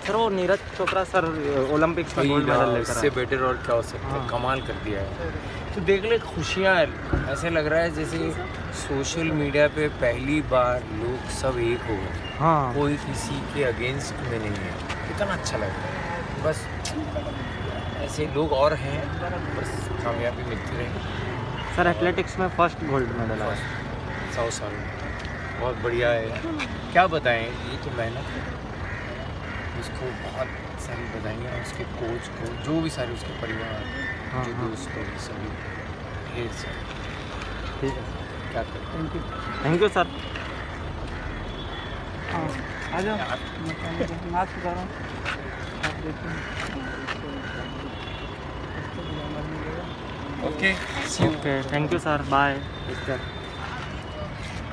Sir वो Neeraj Chopra sir Olympics में gold medal लेकर इससे बेटर और क्या हो सकता है। कमाल कर दिया है। तो देख ले खुशियाँ, ऐसे लग रहा है जैसे सोशल मीडिया पे पहली बार लोग सब एक हो गए। हाँ, कोई किसी के अगेंस्ट में नहीं है। कितना अच्छा लग रहा है। बस ऐसे लोग और हैं, बस कामयाबी मिलती रहे। सर एथलेटिक्स में फर्स्ट गोल्ड मेडल आया 100 साल में, बहुत बढ़िया है। क्या बताएं, ये तो मेहनत है। उसको बहुत सारी बधाइयाँ, उसके कोच को, जो भी सारे उसके परिवार, जो दोस्त लोग सभी ढेर से। ठीक है, क्या करें। Thank you sir. आ जाओ, मास्क करो। Okay, okay, thank you sir, bye.